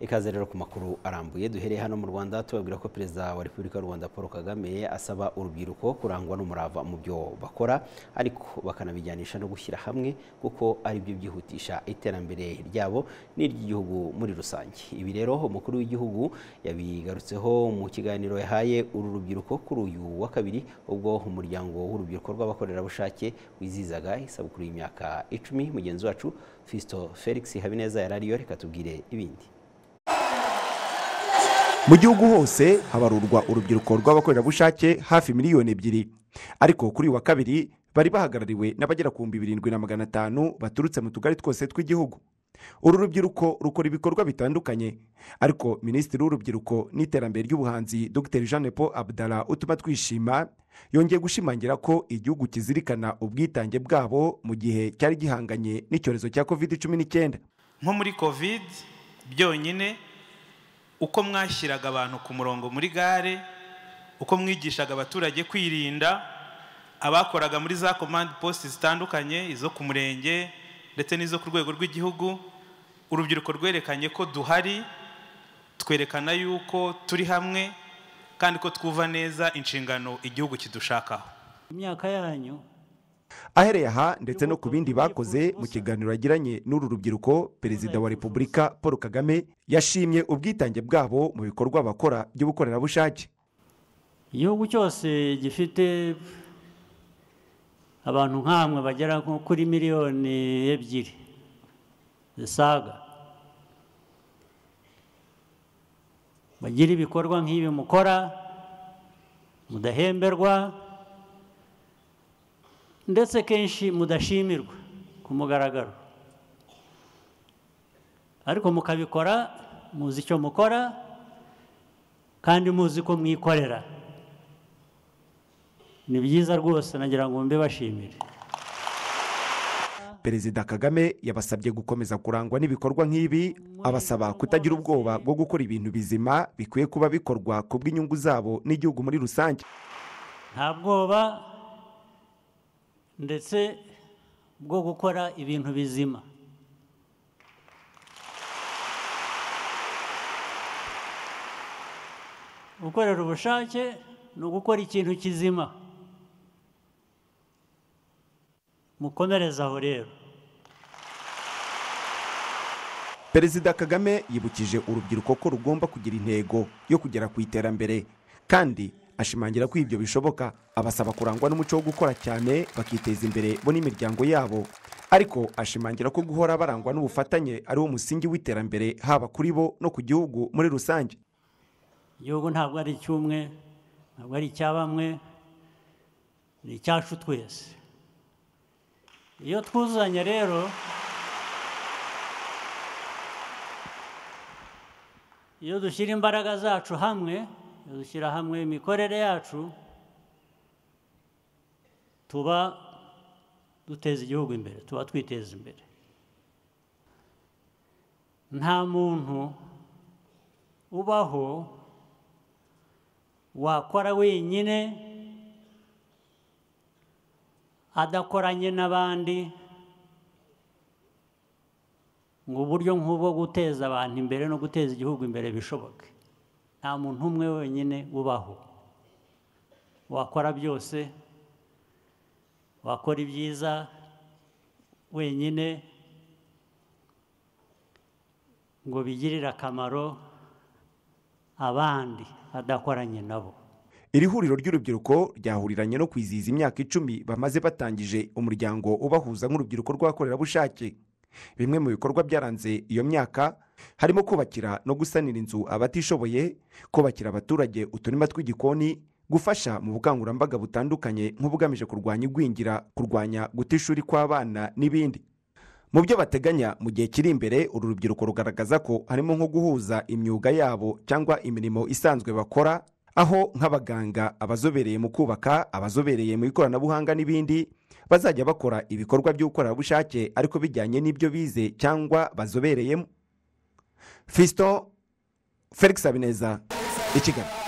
Ikaze rero ku makuru arambuye duhereye hano mu Rwanda tubabwira ko Perezida wa Repubulika y'u Rwanda Paul Kagame asaba urubyiruko kurangwa n'umurava mu byo bakora ariko bakanabijyanisha no gushyira hamwe kuko ari byo byihutisha iterambere ryabo n'iry'igihugu muri rusange. Ibi rero umukuru w'igihugu yabigarutseho mu kiganiro yahaye uru rubyiruko kuri uyu wa kabiri ubwo umuryango w'urubyiruko rw'abakorerabushake wizizaga isabukuru y'imyaka 10. Mugenzi wacu Fisto Felix Habineza yarariyo, reka tubwire ibindi. Mu gihugu hose habarurwa urubyiruko rw'abakorerabushake hafi miliyoni 2, ariko kuri wa kabiri bari bahagarariwe n'abagera ku 7,500 baturutse mu tugari twose tw'igihugu. Uru rubyiruko rukora ibikorwa bitandukanye, ariko Minisitiri w'Urubyiruko n'Iterambere ry'Ubuhanzi Dr Jean Paul Abdallah utuma twishima yongeye gushimangira ko igihugu kizirikana ubwitange bwabo mu gihe cyari gihanganye n'icyorezo cya COVID-19. Nko muri COVID byonyine, uko mwashyiraga abantu ku murongo muri gare, uko mwigishaga abaturage kwirinda, abakoraga muri za command post zitandukanye, izo ku murenge ndetse n'izo ku rwego rw'igihugu, urubyiruko rwerekanye ko duhari, twerekana yuko turi hamwe kandi ko twuva neza inshingano igihugu kidushakaho. Imyaka yanyu ahereye aha ndetse no ku bindi bakoze mu kiganiro yagiranye n'uru rubyiruko, Perezida wa Repubulika Paul Kagame yashimye ubwitange bwabo mu bikorwa bakora by'ubukorerabushake. Igihugu cyose gifite abantu nk'amwe bagera kuri miliyoni 2 zisaga, bagira ibikorwa nk'ibi mukora, mudahemberwa ndetse kenshi mudashimirwa ku mugaragaro, ariko mukabikora muzi icyo mukora kandi muzi ko mwikorera. Ni byiza rwose, nagira ngo mbe bashimire. Perezida Kagame yabasabye gukomeza kurangwa n'ibikorwa nk'ibi, abasaba kutagira ubwoba bwo gukora ibintu bizima bikwiye kuba bikorwa ku bw'inyungu zabo n'igihugu muri rusange. Nta bwoba ndetse bwo gukora ibintu bizima. Gukorera ubushake ni ugukora ikintu kizima. Mukomereza aho rero. Perezida Kagame yibukije urubyiruko ko rugomba kugira intego yo kugera ku iterambere, kandi ashimangira ko ibyo bishoboka. Abasaba kurangwa n'umuco wo gukora cyane bakiteza imbere bo n'imiryango yabo, ariko ashimangira ko guhora barangwa n'ubufatanye ari wo musingi w'iterambere haba kuri bo no ku gihugu muri rusange. Igihugu ntabwo ari icy'umwe, ntabwo ari icya bamwe, ni icyacu twese. Iyo twuzanye rero, iyo dushyira imbaraga zacu hamwe, iyo dushyira hamwe imikorere yacu, tuba duteza igihugu imbere, tuba twiteza imbere. Nta muntu ubaho wakora wenyine adakoranye n'abandi, ngo uburyo nk'ubwo guteza abantu imbere no guteza igihugu imbere bishoboke. Nta muntu umwe wenyine ubaho wakora byose, wakora ibyiza wenyine ngo bigirire akamaro abandi adakoranye nabo. Iri huriro ry'urubyiruko ryahuriranye no kwizihiza imyaka 10 bamaze batangije umuryango ubahuza nk'urubyiruko rw'abakorerabushake. Bimwe mu bikorwa byaranze iyo myaka harimo kubakira no gusanira inzu abatishoboye, kubakira abaturage uturima tw'igikoni, gufasha mu bukangurambaga butandukanye nk'ubugamije kurwanya igwingira, kurwanya guta ishuri kw'abana n'ibindi. Mu byo bateganya mu gihe kiri imbere, uru rubyiruko rugaragaza ko harimo nko guhuza imyuga yabo cyangwa imirimo isanzwe bakora, aho nk'abaganga, abazobereye mu kubaka, abazobereye mu ikoranabuhanga n'ibindi bazajya bakora ibikorwa by'ubukorerabushake ariko bijyanye n'ibyo bize cyangwa bazobereyemo. Fisto Felix Habineza, i Kigali.